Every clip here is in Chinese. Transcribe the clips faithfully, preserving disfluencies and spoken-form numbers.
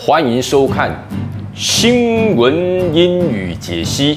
欢迎收看新闻英语解析。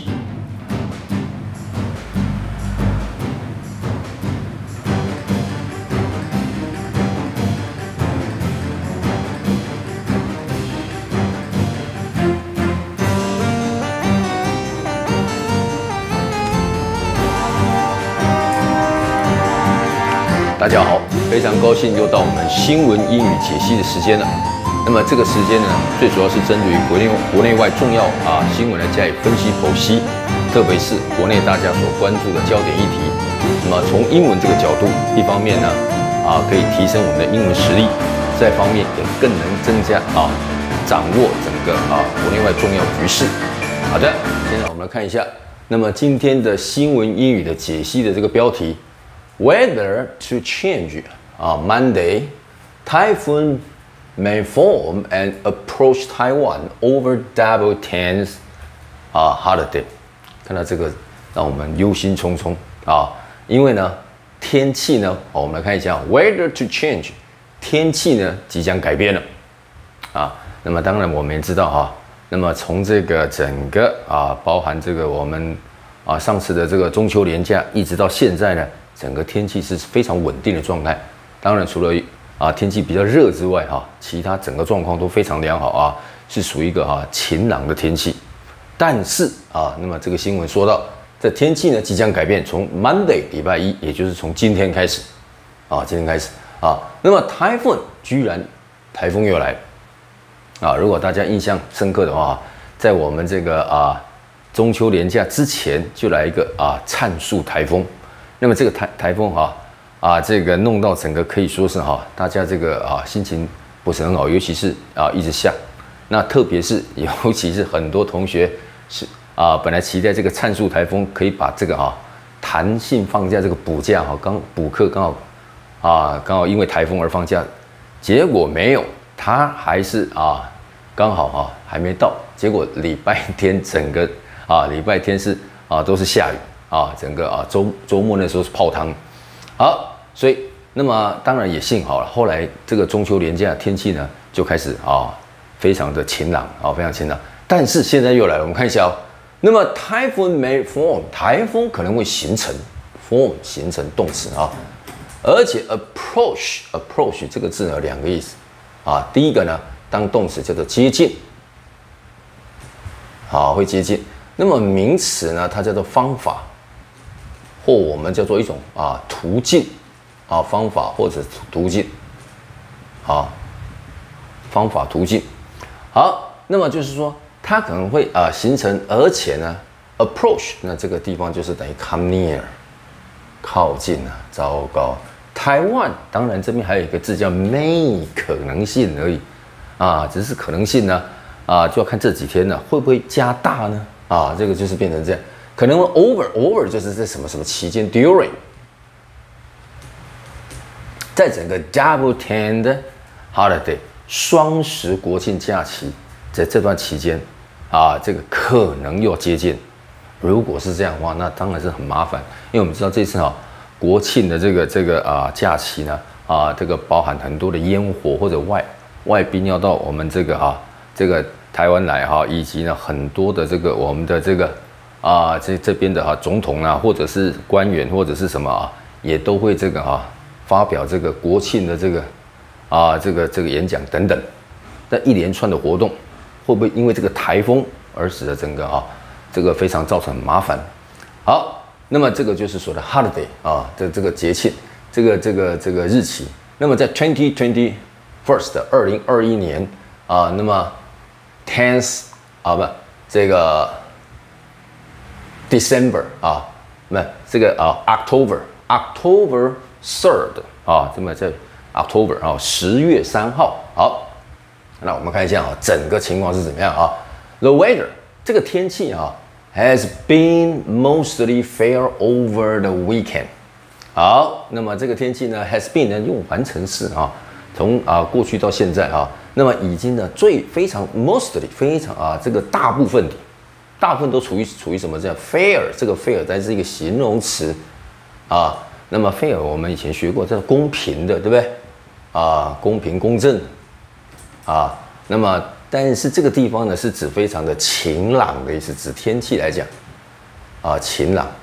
大家好，非常高兴又到我们新闻英语解析的时间了。那么这个时间呢，最主要是针对于国内国内外重要啊新闻来加以分析剖析，特别是国内大家所关注的焦点议题。那么从英文这个角度，一方面呢啊可以提升我们的英文实力，再方面也更能增加啊掌握整个啊国内外重要局势。好的，现在我们来看一下，那么今天的新闻英语的解析的这个标题。Weather to change. Uh, Monday, typhoon may form and approach Taiwan over double tenth uh, holiday. 看到这个，让我们忧心忡忡啊！因为呢，天气呢，哦，我们来看一下 weather to change， 天气呢即将改变了啊。那么当然我们也知道哈、啊，那么从这个整个啊，包含这个我们啊上次的这个中秋连假，一直到现在呢。整个天气是非常稳定的状态，当然除了啊天气比较热之外，哈，其他整个状况都非常良好啊，是属于一个哈晴朗的天气。但是啊，那么这个新闻说到，这天气呢即将改变，从 Monday 礼拜一，也就是从今天开始，啊，今天开始啊，那么 Typhoon 居然台风又来了啊！如果大家印象深刻的话，在我们这个啊中秋连假之前就来一个啊灿数台风。那么这个台台风哈啊，这个弄到整个可以说是哈，大家这个啊心情不是很好，尤其是啊一直下，那特别是尤其是很多同学是啊本来期待这个灿数台风可以把这个啊弹性放假这个补假哈，刚补课刚好啊刚好因为台风而放假，结果没有，他还是啊刚好哈还没到，结果礼拜天整个啊礼拜天是啊都是下雨。啊，整个啊周周末那时候是泡汤，好，所以那么当然也幸好了，后来这个中秋连假天气呢就开始啊非常的晴朗啊，非常晴朗。但是现在又来了，我们看一下哦。那么 typhoon may form， 台风可能会形成 form 形成动词啊，而且 approach approach 这个字呢有两个意思啊，第一个呢当动词叫做接近，好会接近。那么名词呢它叫做方法。或我们叫做一种啊途径啊方法或者途径啊方法途径好，那么就是说它可能会啊形成，而且呢 approach 那这个地方就是等于 come near 靠近啊，糟糕。台湾当然这边还有一个字叫 may 可能性而已啊，只是可能性呢啊就要看这几天呢会不会加大呢啊，这个就是变成这样。可能 over over 就是在什么什么期间 during， 在整个 double tenth holiday 双十国庆假期，在这段期间啊，这个可能又接近。如果是这样的话，那当然是很麻烦，因为我们知道这次啊国庆的这个这个啊假期呢啊，这个包含很多的烟火或者外外宾要到我们这个啊这个台湾来哈、啊，以及呢很多的这个我们的这个。啊，这这边的哈、啊、总统啊，或者是官员或者是什么啊，也都会这个啊发表这个国庆的这个啊这个这个演讲等等，那一连串的活动，会不会因为这个台风而使得整个啊这个非常造成麻烦？好，那么这个就是说的 holiday 啊，这这个节庆，这个这个这个日期。那么在 twenty twenty first 二零二一年啊，那么 tenth 啊不这个。December 啊，不，这个啊 October October third 啊，这么在 October 啊，十月三号。好，那我们看一下啊，整个情况是怎么样啊 ？The weather 这个天气啊 has been mostly fair over the weekend。好，那么这个天气呢 has been 呢用完成式啊，从啊过去到现在啊，那么已经呢最非常 mostly 非常啊这个大部分的。大部分都处于处于什么这样 fair 这个 fair 它是一个形容词啊，那么 fair 我们以前学过，这是公平的，对不对？啊，公平公正啊，那么但是这个地方呢是指非常的晴朗的意思，指天气来讲啊，晴朗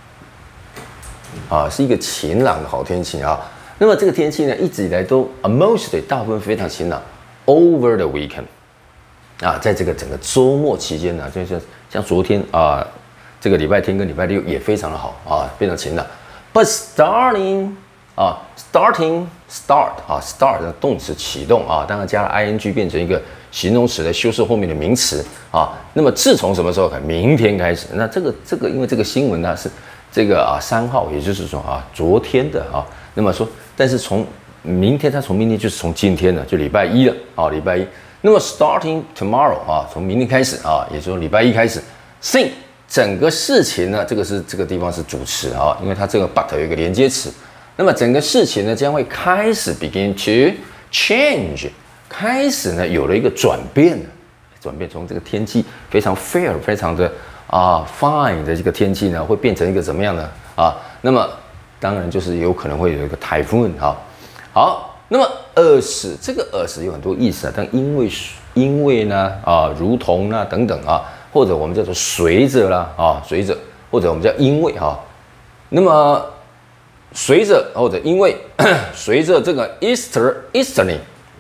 啊，是一个晴朗的好天气啊。那么这个天气呢，一直以来都啊 mostly 大部分非常晴朗 over the weekend 啊，在这个整个周末期间呢，就是像昨天啊，这个礼拜天跟礼拜六也非常的好啊，非常晴朗。But starting 啊 starting start 啊 start 的动词启动啊，当然加了 ing 变成一个形容词来修饰后面的名词啊。那么自从什么时候开？明天开始。那这个这个因为这个新闻呢是这个啊三号，也就是说啊昨天的啊。那么说，但是从明天，它从明天就是从今天了，就礼拜一了啊，礼拜一。那么 starting tomorrow 啊，从明天开始啊，也就是礼拜一开始 ，thing 整个事情呢，这个是这个地方是主词啊，因为它这个 but 有一个连接词。那么整个事情呢将会开始 begin to change， 开始呢有了一个转变，转变从这个天气非常 fair、非常的啊 fine 的这个天气呢，会变成一个怎么样呢啊？那么当然就是有可能会有一个台风哈。好，那么 as 这个 as 有很多意思啊，但因为因为呢啊，如同呢等等啊，或者我们叫做随着啦啊，随着，或者我们叫因为哈。那么随着或者因为随着这个 easter easterly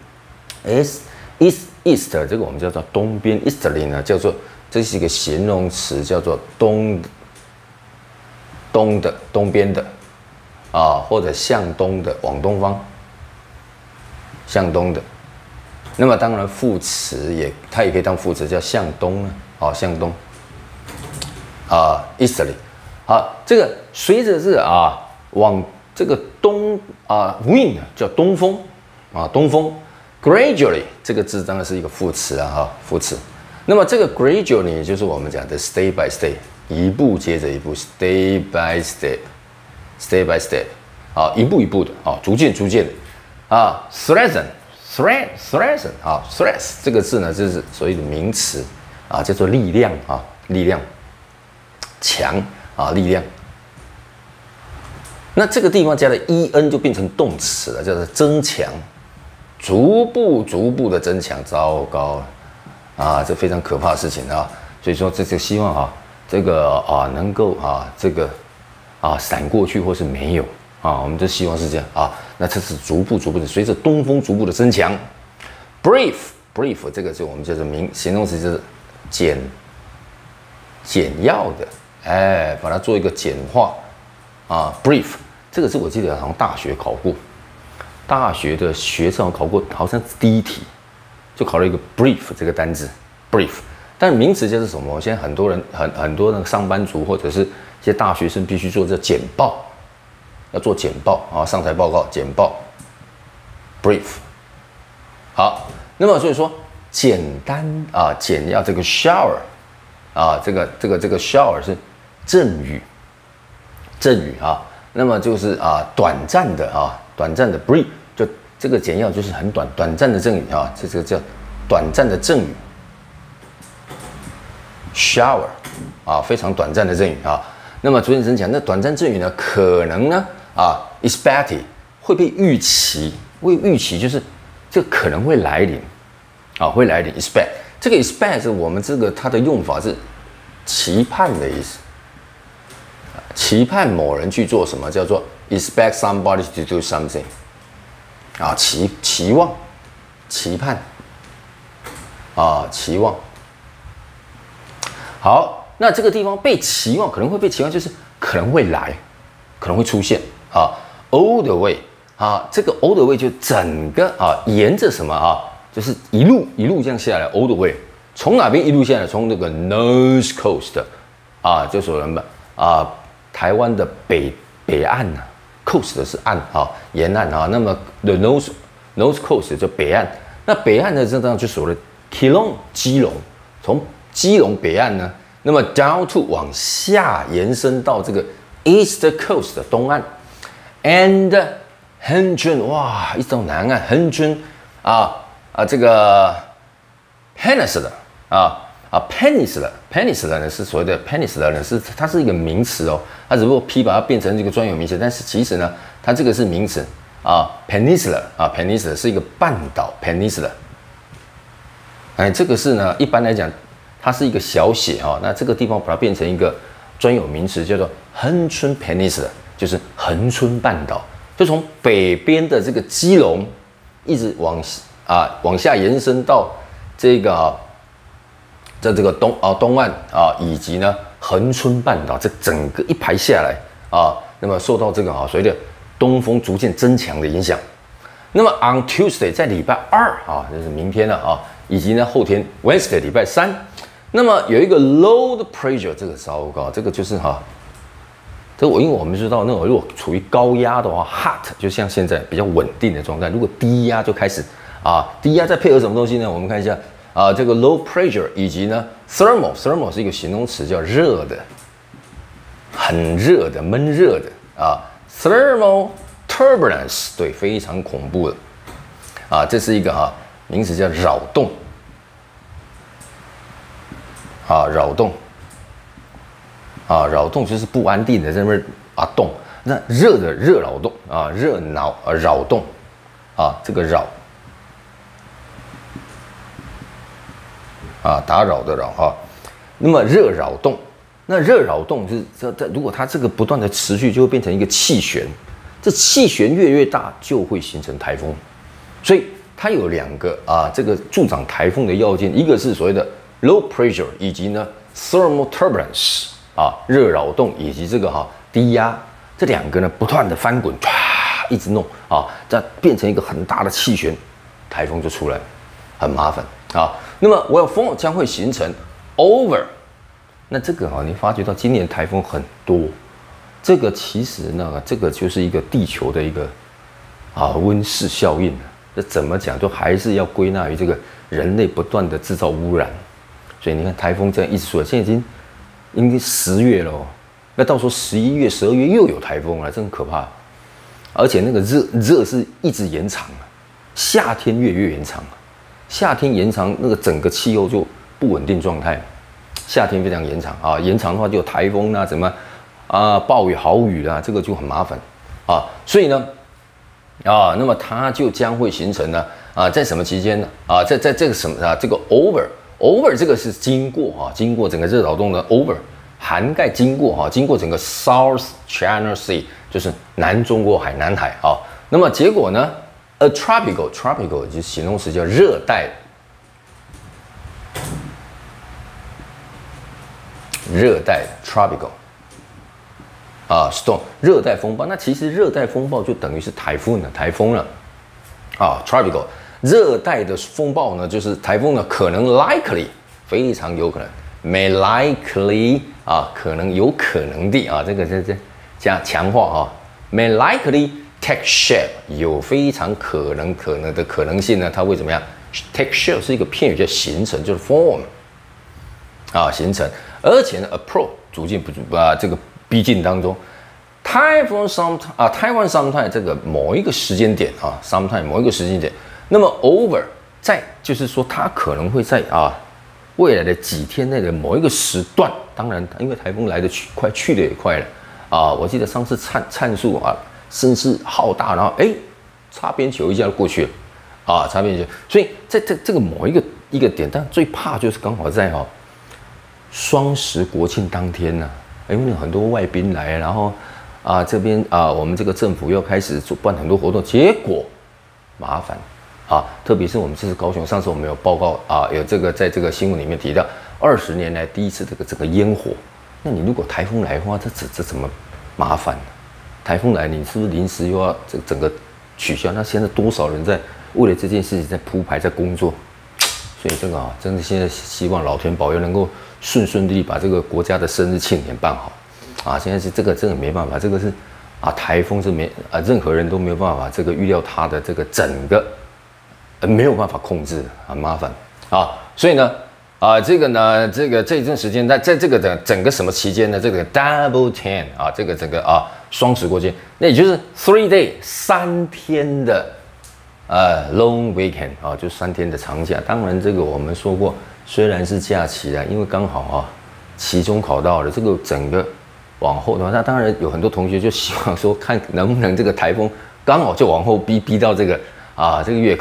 s east east 这个我们叫做东边 easterly 呢，叫做这是一个形容词，叫做东东的东边的。啊，或者向东的，往东方，向东的。那么当然副词也，它也可以当副词，叫向东呢。啊，向东。啊 ，easterly。好，这个随着这个啊，往这个东啊 ，wind 叫东风啊，东风。gradually 这个字当然是一个副词啊，哈，副词。那么这个 gradually 也就是我们讲的 stay by stay， 一步接着一步 ，stay by step。step by step， 啊，一步一步的，啊，逐渐逐渐的，啊 ，strengthen，strength，strengthen， 啊 ，strength 这个字呢，就是所谓的名词，啊，叫做力量，啊，力量，强，啊，力量。那这个地方加了 en 就变成动词了，叫做增强，逐步逐步的增强，糟糕了，啊，这非常可怕的事情啊，所以说这就希望啊，这个啊能够啊这个。啊，闪过去或是没有啊，我们就希望是这样啊。那这是逐步逐步的，随着东风逐步的增强。brief brief 这个就我们叫做名形容词，就是简简要的，哎，把它做一个简化啊。brief 这个是我记得好像大学考过，大学的学生考过，好像是第一题就考了一个 brief 这个单字 brief， 但名词就是什么？现在很多人很很多那个上班族或者是一些大学生必须做这简报，要做简报啊，上台报告简报 brief。好，那么所以说简单啊，简要这个 shower 啊，这个这个这个 shower 是阵雨，阵雨啊，那么就是啊短暂的啊，短暂的 brief 就这个简要就是很短短暂的阵雨啊，这这个叫短暂的阵雨 shower 啊，非常短暂的阵雨啊。那么昨天曾讲，那短暂阵雨呢，可能呢啊 expected 会被预期，会预期就是这个可能会来临，啊会来临 expect 这个 expect 是我们这个它的用法是期盼的意思，期盼某人去做什么，叫做 expect somebody to do something， 啊期期望，期盼，啊期望，好。那这个地方被期望，可能会被期望，就是可能会来，可能会出现啊 ，all the way 啊，这个 all the way 就整个啊，沿着什么啊，就是一路一路这样下来 ，all the way， 从哪边一路下来？从那个 North Coast 啊，就是我们啊台湾的北北岸呐、啊、，coast 是岸啊，沿岸啊，那么 the North North Coast 就北岸，那北岸呢，这当然就所谓的 Keelung 基隆，从基隆北岸呢。那么 down to 往下延伸到这个 East Coast 的东岸 ，and 恒春哇，一直到南岸恒春啊啊这个 Peninsula 啊啊 Peninsula Peninsula 呢是所谓的 Peninsula 呢是它是一个名词哦，它只不过 P 把它变成这个专有名词，但是其实呢它这个是名词啊 Peninsula 啊 Peninsula 是一个半岛 Peninsula 哎，这个是呢，一般来讲，它是一个小写啊、哦。那这个地方把它变成一个专有名词，叫做恒春 Peninsula， 就是恒春半岛，就从北边的这个基隆，一直往啊往下延伸到这个、啊、在这个东啊东岸啊，以及呢恒春半岛，这整个一排下来啊，那么受到这个啊所谓的东风逐渐增强的影响。那么 on Tuesday 在礼拜二啊，就是明天了啊。以及呢，后天 Wednesday 礼拜三，那么有一个 low pressure， 这个糟糕，这个就是哈，这我因为我们知道，那种如果处于高压的话 ，hot 就像现在比较稳定的状态，如果低压就开始啊，低压再配合什么东西呢？我们看一下啊，这个 low pressure 以及呢 thermal thermal 是一个形容词，叫热的，很热的，闷热的啊 ，thermal turbulence 对，非常恐怖的啊，这是一个啊。名词叫扰动，啊，扰动，啊，扰动就是不安定的在那边啊动。那热的热扰动啊，热恼啊扰动，啊，这个扰，啊，打扰的扰啊。那么热扰动，那热扰动就是这这，如果它这个不断的持续，就会变成一个气旋。这气旋越越大，就会形成台风。所以它有两个啊，这个助长台风的要件，一个是所谓的 low pressure， 以及呢 thermal turbulence 啊，热扰动以及这个哈、啊、低压，这两个呢不断的翻滚，唰一直弄啊，这变成一个很大的气旋，台风就出来，很麻烦啊。那么我有风将会形成 over， 那这个哈、啊，你发觉到今年台风很多，这个其实呢，这个就是一个地球的一个啊温室效应。这怎么讲，都还是要归纳于这个人类不断的制造污染。所以你看台风这样一直出来，现在已经已经十月了、哦，那到时候十一月、十二月又有台风了，这很可怕。而且那个热热是一直延长啊，夏天越越延长啊，夏天延长那个整个气候就不稳定状态，夏天非常延长啊，延长的话就有台风啊，怎么啊暴雨、豪雨啊，这个就很麻烦啊。所以呢。啊，那么它就将会形成呢啊，在什么期间呢？啊，在在这个什么啊，这个 over over 这个是经过啊，经过整个热扰动的 over 涵盖经过啊，经过整个 South China Sea， 就是南中国海、南海啊。那么结果呢 ，a tropical tropical 就是形容词叫热带，热带 tropical。啊 ，storm 热带风暴，那其实热带风暴就等于是台风了，台风了，啊 ，tropical 热带的风暴呢，就是台风呢，可能 likely 非常有可能 ，may likely 啊，可能有可能的啊，这个这这加强化啊 ，may likely take shape 有非常可能可能的可能性呢，它会怎么样 ？take shape 是一个片语，叫形成，就是 form 啊，形成，而且呢 ，approach 逐渐不啊这个。逼近当中 ，Taiwan sometime 啊，Taiwan sometime 这个某一个时间点啊 ，sometime 某一个时间点，那么 over 在就是说它可能会在啊未来的几天内的某一个时段，当然因为台风来的去快，去的也快了啊，我记得上次灿灿数啊声势浩大，然后哎擦边球一下就过去了啊，擦边球，所以在这这个某一个一个点，但最怕就是刚好在哈、哦、双十国庆当天呢、啊。因为很多外宾来，然后啊这边啊我们这个政府又开始做办很多活动，结果麻烦啊，特别是我们这次高雄，上次我们有报告啊，有这个在这个新闻里面提到，二十年来第一次这个这个烟火，那你如果台风来的话，这这这怎么麻烦？台风来，你是不是临时又要这整个取消？那现在多少人在为了这件事情在铺排在工作？所以这个啊，真的现在希望老天保佑能够顺顺利利把这个国家的生日庆典办好，啊，现在是这个真的没办法，这个是啊台风是没啊任何人都没有办法这个预料它的这个整个、呃、没有办法控制，很麻烦啊，所以呢啊这个呢这个这一段时间在在这个的整个什么期间呢？这个 double ten 啊，这个整个啊双十国庆，那也就是 three day 三天的。呃 ，long weekend 啊，就三天的长假。当然，这个我们说过，虽然是假期啊，因为刚好啊，期中考到了，这个整个往后的话，那当然有很多同学就希望说，看能不能这个台风刚好就往后逼逼到这个啊这个月考。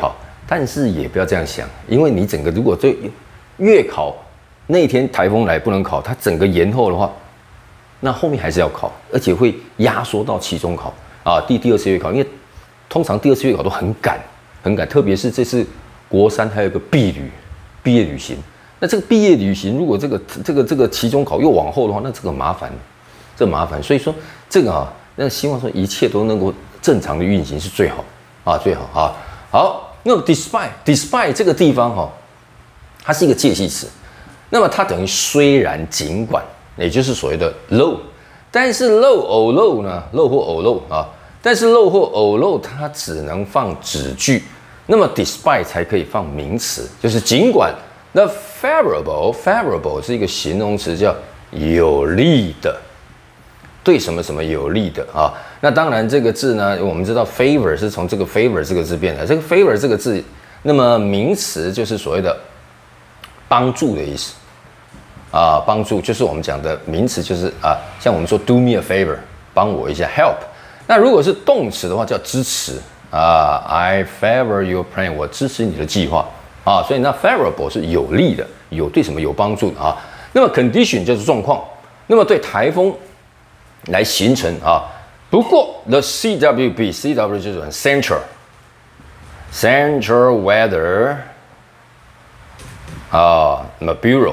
但是也不要这样想，因为你整个如果对月考那天台风来不能考，它整个延后的话，那后面还是要考，而且会压缩到期中考啊，第第二次月考，因为通常第二次月考都很赶，很赶，特别是这次国三还有一个毕旅毕业旅行，那这个毕业旅行如果这个这个这个期中考又往后的话，那这个麻烦，这麻烦，所以说这个啊，那希望说一切都能够正常的运行是最好啊，最好啊，好。那么 despite despite 这个地方哈、哦，它是一个介系词，那么它等于虽然尽管，也就是所谓的 though， 但是 though although 呢 though 或 although 啊，但是 though 或 although 它只能放指句，那么 despite 才可以放名词，就是尽管。那 favorable favorable 是一个形容词，叫有利的。对什么什么有利的啊？那当然这个字呢，我们知道 favor 是从这个 favor 这个字变的。这个 favor 这个字，那么名词就是所谓的帮助的意思啊，帮助就是我们讲的名词，就是啊，像我们说 do me a favor， 帮我一下 help。那如果是动词的话，叫支持啊 ，I favor your plan， 我支持你的计划啊。所以那 favorable 是有利的，有对什么有帮助的啊。那么 condition 就是状况。那么对台风来形成啊，不过 the C W B C W 就是 central central weather 啊，那么 bureau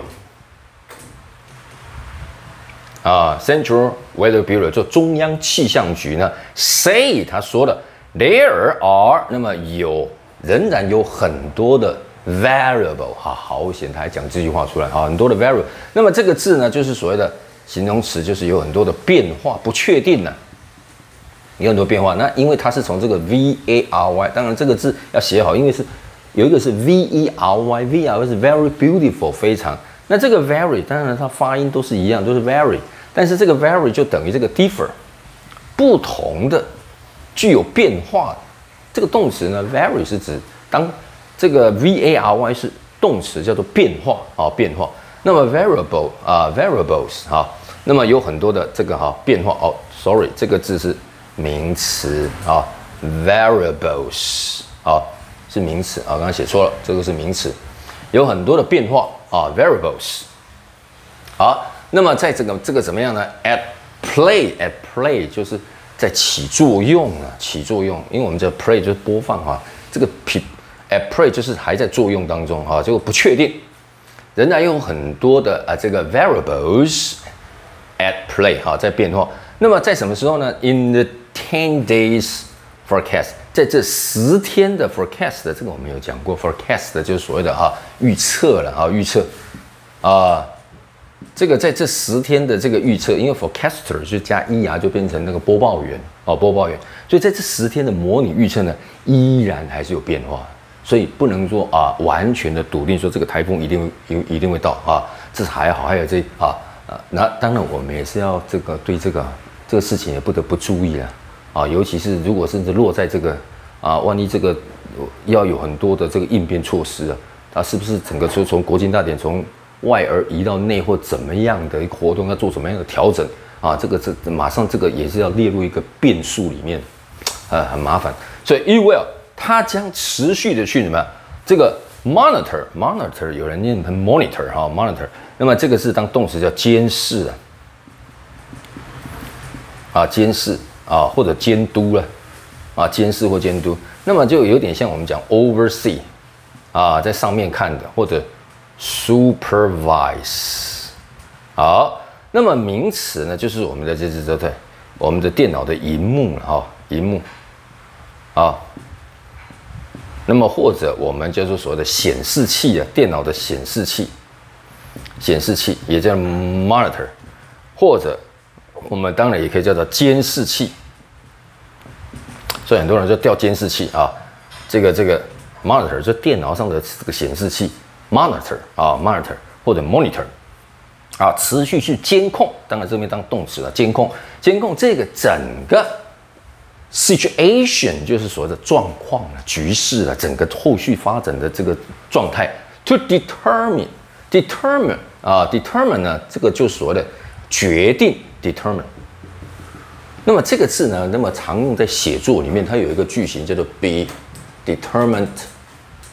啊 central weather bureau 就中央气象局呢 say 他说的 there are 那么有仍然有很多的 variable 哈，好险他还讲这句话出来啊，很多的 variable， 那么这个字呢就是所谓的形容词，就是有很多的变化，不确定呢、啊，有很多变化。那因为它是从这个 V A R Y， 当然这个字要写好，因为是有一个是 V E R Y，V R Y 是 very beautiful， 非常。那这个 very 当然它发音都是一样，都是 very， 但是这个 very 就等于这个 differ， 不同的，具有变化的。这个动词呢 ，very 是指当这个 V A R Y 是动词，叫做变化啊，变化。那么 variable 啊 ，variables 啊。那么有很多的这个哈、啊、变化哦 ，sorry， 这个字是名词啊 ，variables 啊是名词啊，刚刚写错了，这个是名词，有很多的变化啊 ，variables。好，那么在这个这个怎么样呢 ？at play at play 就是在起作用了，起作用，因为我们叫 play 就是播放哈、啊，这个 at play 就是还在作用当中哈、啊，这个不确定，仍然有很多的啊这个 variables。at play 哈，在变化。那么在什么时候呢 ？In the ten days forecast， 在这十天的 forecast 的这个我们有讲过 ，forecast 的就是所谓的哈预测了哈预测啊，这个在这十天的这个预测，因为 forecaster 就加 er 就变成那个播报员哦，播报员，所以在这十天的模拟预测呢，依然还是有变化，所以不能说啊完全的笃定说这个台风一定一一定会到啊，这还好，还有这啊。那当然，我们也是要这个对这个这个事情也不得不注意了啊，尤其是如果甚至落在这个啊，万一这个要有很多的这个应变措施啊，它是不是整个说从国庆大典从外而移到内或怎么样的一个活动要做什么样的调整啊？这个这马上这个也是要列入一个变数里面，呃，很麻烦。所以 it will 它将持续的去什么这个 monitor monitor 有人念成 monitor 哈 monitor。那么这个是当动词叫监视啊，啊监视啊或者监督了啊监视或监督，那么就有点像我们讲 oversee 啊在上面看的或者 supervise。好，那么名词呢就是我们的这这这对我们的电脑的荧幕了哈，荧幕啊，那么或者我们叫做所谓的显示器啊，电脑的显示器。显示器也叫 monitor， 或者我们当然也可以叫做监视器。所以很多人就调监视器啊，这个这个 monitor 就电脑上的这个显示器 monitor 啊 monitor 或者 monitor 啊，持续去监控，当然这边当动词了，监控监控这个整个 situation 就是所谓的状况了、局势了，整个后续发展的这个状态 to determine determine 啊 determine 呢，这个就是所谓的决定 determine。那么这个字呢，那么常用在写作里面，它有一个句型叫做 be determined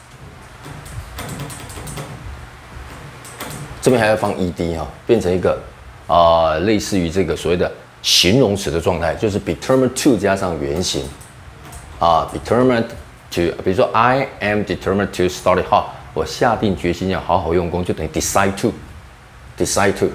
这边还要放 ed 哈，变成一个啊、呃、类似于这个所谓的形容词的状态，就是 determined to 加上原形啊 ，determined to， 比如说 I am determined to study hard， 我下定决心要好好用功，就等于 decide to，decide to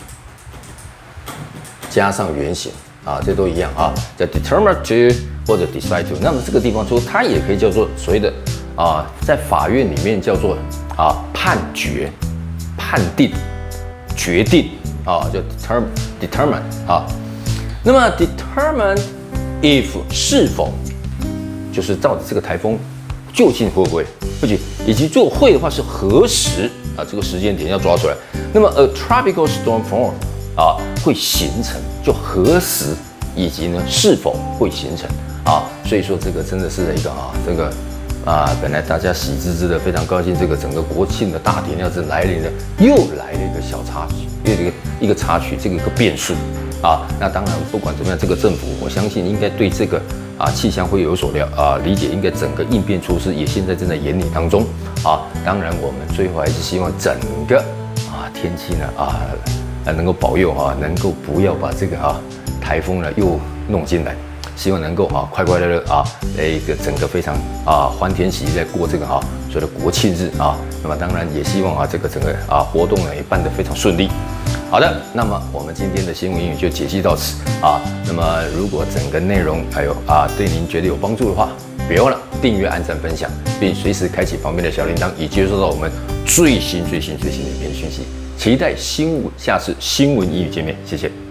加上原形啊，这都一样啊，叫 determined to 或者 decide to。那么这个地方说它也可以叫做所谓的啊，在法院里面叫做啊判决。判定、决定啊，叫 determine determine 啊。那么 determine if 是否，就是到底这个台风究竟会不会，而且以及如果会的话是何时啊？这个时间点要抓出来。那么 a tropical storm form 啊会形成，就何时以及呢是否会形成啊？所以说这个真的是一个啊这个。啊，本来大家喜滋滋的，非常高兴，这个整个国庆的大典要是来临了，又来了一个小插曲，又一个一个插曲，这个一个变数啊。那当然，不管怎么样，这个政府我相信应该对这个啊气象会有所了啊理解，应该整个应变措施也现在正在研拟当中啊。当然，我们最后还是希望整个啊天气呢啊能够保佑啊，能够不要把这个啊台风呢又弄进来。希望能够啊快快乐乐啊，一个整个非常啊欢天喜地在过这个啊所谓的国庆日啊。那么当然也希望啊这个整个啊活动呢也办得非常顺利。好的，那么我们今天的新闻英语就解析到此啊。那么如果整个内容还有啊对您觉得有帮助的话，别忘了订阅、按赞、分享，并随时开启旁边的小铃铛，以接收到我们最新最新最新的影片讯息。期待新闻下次新闻英语见面，谢谢。